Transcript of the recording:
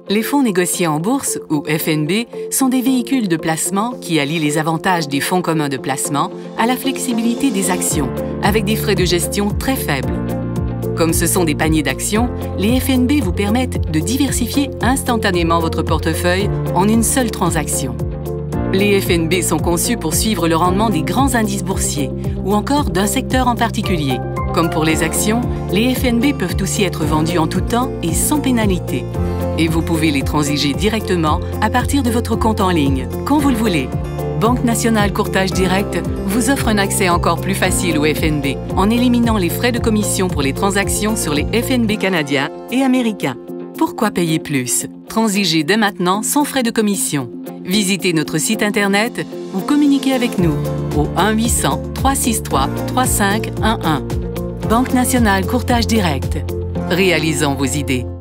Les fonds négociés en bourse, ou FNB, sont des véhicules de placement qui allient les avantages des fonds communs de placement à la flexibilité des actions, avec des frais de gestion très faibles. Comme ce sont des paniers d'actions, les FNB vous permettent de diversifier instantanément votre portefeuille en une seule transaction. Les FNB sont conçus pour suivre le rendement des grands indices boursiers ou encore d'un secteur en particulier. Comme pour les actions, les FNB peuvent aussi être vendus en tout temps et sans pénalité. Et vous pouvez les transiger directement à partir de votre compte en ligne, quand vous le voulez. Banque Nationale Courtage Direct vous offre un accès encore plus facile aux FNB en éliminant les frais de commission pour les transactions sur les FNB canadiens et américains. Pourquoi payer plus? Transigez dès maintenant sans frais de commission. Visitez notre site Internet ou communiquez avec nous au 1-800-363-3511. Banque Nationale Courtage Direct. Réalisons vos idées.